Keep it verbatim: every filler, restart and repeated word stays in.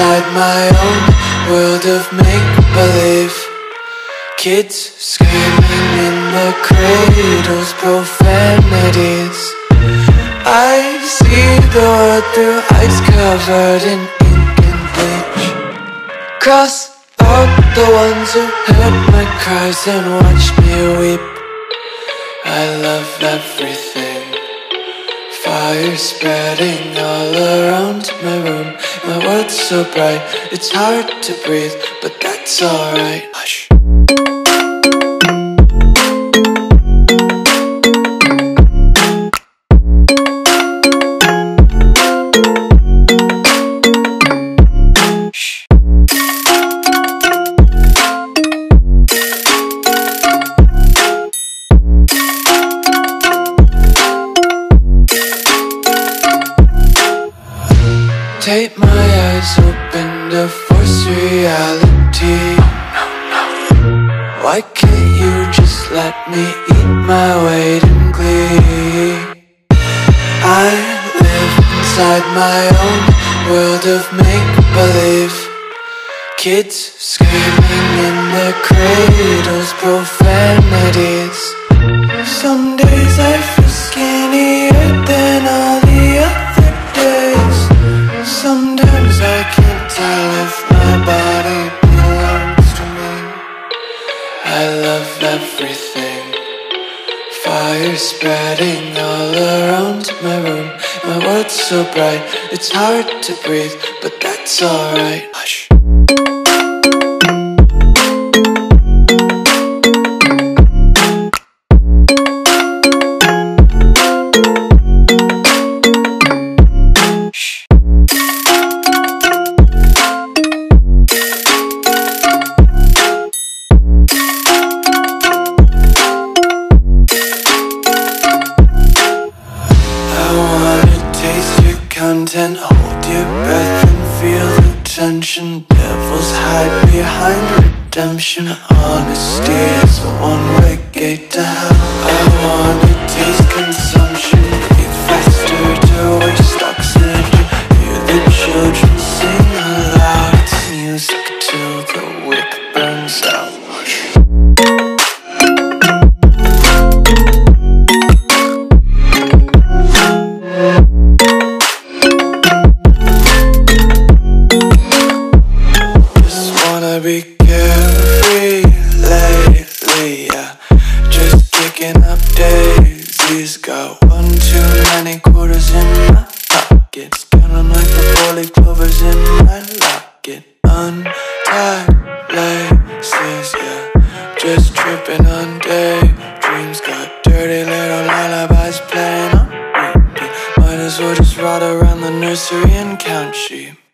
inside my own world of make-believe. Kids screaming in the cradles, profanities. I see the world through eyes covered in ink and bleach. Cross out the ones who heard my cries and watched me weep. I love everything. Fire spreading all around my room. My world's so bright, it's hard to breathe, but that's alright. Hush. Tape my eyes open to force reality. Why can't you just let me eat my weight in glee? I live inside my own world of make-believe. Kids screaming in their cradles, profanities. Some days I feel skinnier than all the other days. Sometimes I can't tell if my body belongs to me. I love everything. Fire spreading all around my room. My world's so bright, it's hard to breathe, but that's alright. Hush. Content, hold your breath and feel the tension. Devils hide behind redemption. Honesty is a one-way gate to hell. I wanna taste consumption, breathe faster to waste oxygen. Hear the children sing aloud. It's music till the wick burns out. Be carefree lately, yeah. Just kicking up daisies. Got one too many quarters in my pockets. Counting like the four-leaf clovers in my locket. Untied laces, yeah. Just tripping on daydreams. Got dirty little lullabies playing on repeat. Might as well just ride around the nursery and count sheep.